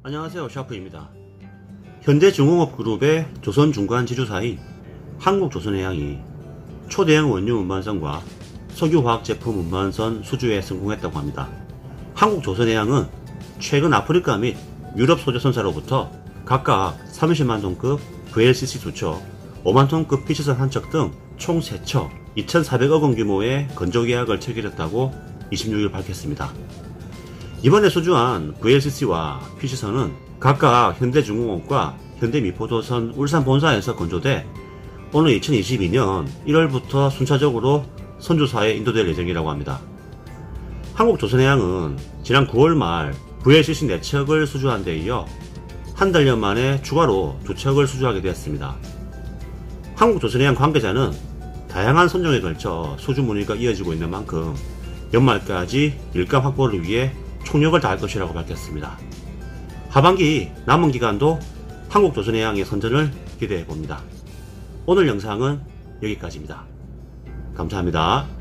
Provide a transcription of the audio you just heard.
안녕하세요, 샤프입니다. 현대중공업그룹의 조선중간지주사인 한국조선해양이 초대형 원유 운반선과 석유화학제품 운반선 수주에 성공했다고 합니다. 한국조선해양은 최근 아프리카 및 유럽 소재선사로부터 각각 30만톤급 VLCC 2척, 5만톤급 피치선 1척 등 총 3척 2,400억 원 규모의 건조계약을 체결했다고 26일 밝혔습니다. 이번에 수주한 VLCC와 피치선은 각각 현대중공업과 현대미포도선 울산본사에서 건조돼 오늘 2022년 1월부터 순차적으로 선주사에 인도될 예정이라고 합니다. 한국조선해양은 지난 9월 말 VLCC 4척을 수주한 데 이어 한 달여 만에 추가로 2척을 수주하게 되었습니다. 한국조선해양 관계자는 다양한 선종에 걸쳐 수주 문의가 이어지고 있는 만큼 연말까지 일감 확보를 위해 총력을 다할 것이라고 밝혔습니다. 하반기 남은 기간도 한국조선해양의 선전을 기대해 봅니다. 오늘 영상은 여기까지입니다. 감사합니다.